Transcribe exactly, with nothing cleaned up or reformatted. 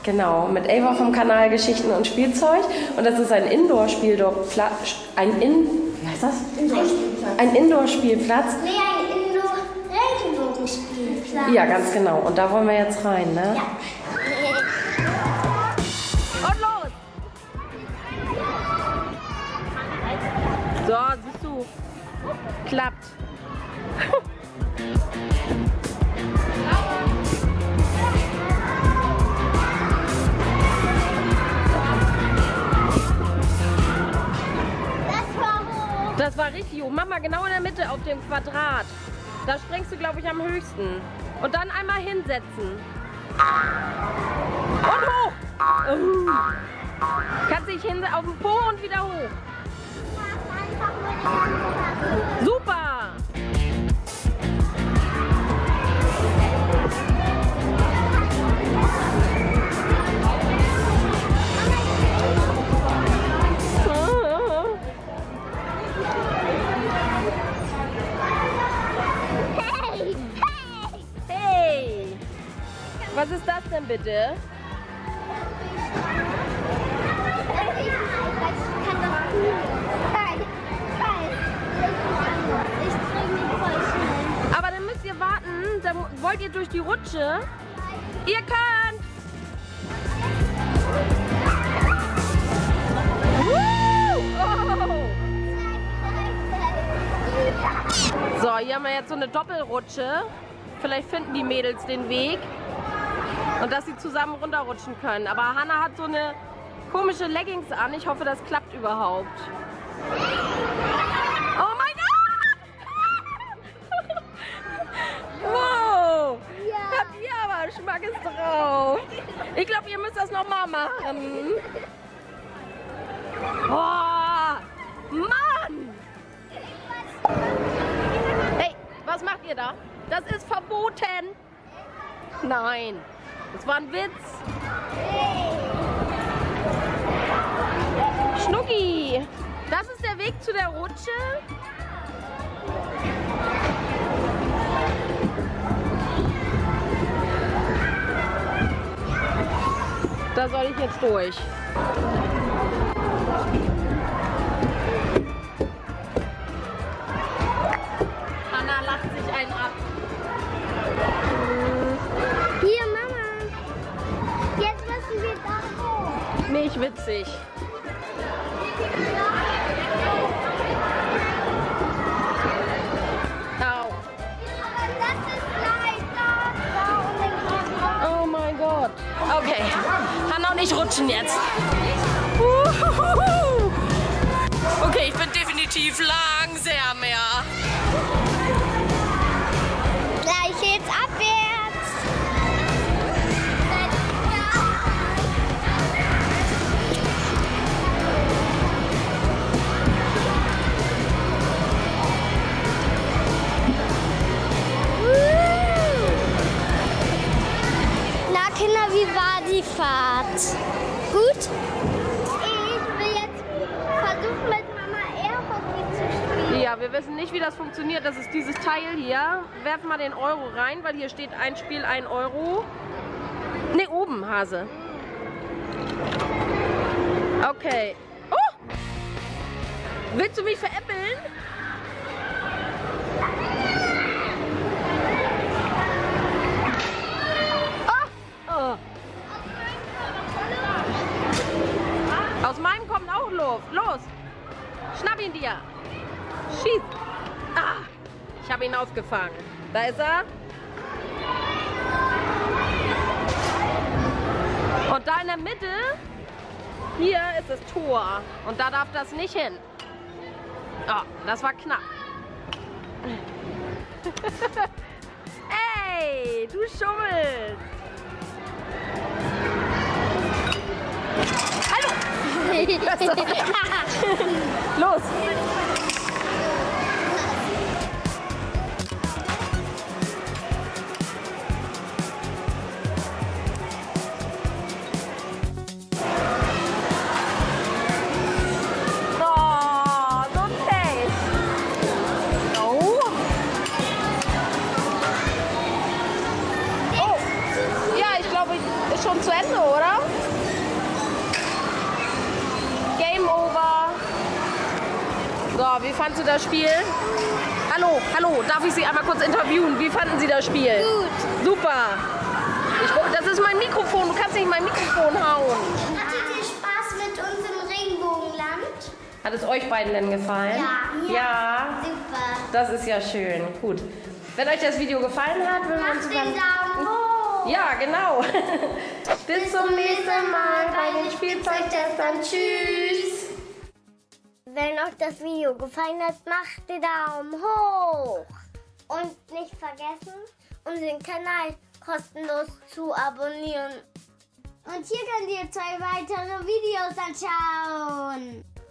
Genau, mit Ava vom Kanal Geschichten und Spielzeug. Und das ist ein Indoor-Spielplatz. Ein In... Wie heißt das? Indoor-Spielplatz. Ein Indoor-Spielplatz. Nee, ein Indoor-Regenbogenspielplatz. Ja, ganz genau. Und da wollen wir jetzt rein, ne? Ja. Und los! So, siehst du. Klappt. Das war richtig hoch. Mach mal genau in der Mitte auf dem Quadrat. Da springst du, glaube ich, am höchsten. Und dann einmal hinsetzen. Und hoch! Uh. Kannst dich hinsetzen auf den Po und wieder hoch. Super! Was ist das denn bitte? Aber dann müsst ihr warten, dann wollt ihr durch die Rutsche. Ihr könnt! Oh. So, hier haben wir jetzt so eine Doppelrutsche. Vielleicht finden die Mädels den Weg. Und dass sie zusammen runterrutschen können. Aber Hannah hat so eine komische Leggings an. Ich hoffe, das klappt überhaupt. Oh mein Gott! Wow! Ja. Habt ihr aber Schmackes drauf. Ich glaube, ihr müsst das nochmal machen. Oh! Mann! Hey, was macht ihr da? Das ist verboten! Nein! Das war ein Witz. Schnucki, das ist der Weg zu der Rutsche. Da soll ich jetzt durch. Hannah lacht sich einen ab. Hier, Mama. Jetzt müssen wir da hoch. Nicht witzig. Au. Aber das ist leider da und dann geht's raus. Oh mein Gott. Okay, Hannah und ich rutschen jetzt. Uhuhu. Okay, ich bin definitiv langsamer. Gleich jetzt abwärts. Na Kinder, wie war die Fahrt? Gut? Ich will jetzt versuchen, mit Mama Airhockey zu spielen. Ja, wir wissen nicht, wie das funktioniert. Das ist dieses Teil hier. Werf mal den Euro rein, weil hier steht ein Spiel ein Euro. Ne, oben, Hase. Okay. Oh! Willst du mich veräppeln? Oh! Oh. Aus meinem kommt auch Luft. Los! Schnapp ihn dir! Schieß! Ah! Ich habe ihn aufgefangen. Da ist er. Und da in der Mitte, hier ist das Tor. Und da darf das nicht hin. Oh, das war knapp. Ey, du schummelst. Hallo! Los! Schon zu Ende, oder? wie fandst du das Spiel? Hallo, hallo, darf ich Sie einmal kurz interviewen? Wie fanden Sie das Spiel? Gut. Super. Ich, das ist mein Mikrofon, du kannst nicht mein Mikrofon hauen. Hattet ihr Spaß mit uns im Regenbogenland? Hat es euch beiden denn gefallen? Ja. Ja. Super. Das ist ja schön. Gut. Wenn euch das Video gefallen hat, würden wir uns Macht den Daumen hoch. Ja, genau. Bis zum nächsten Mal bei den Spielzeugtestern. Tschüss. Wenn euch das Video gefallen hat, macht den Daumen hoch. Und nicht vergessen, unseren Kanal kostenlos zu abonnieren. Und hier könnt ihr zwei weitere Videos anschauen.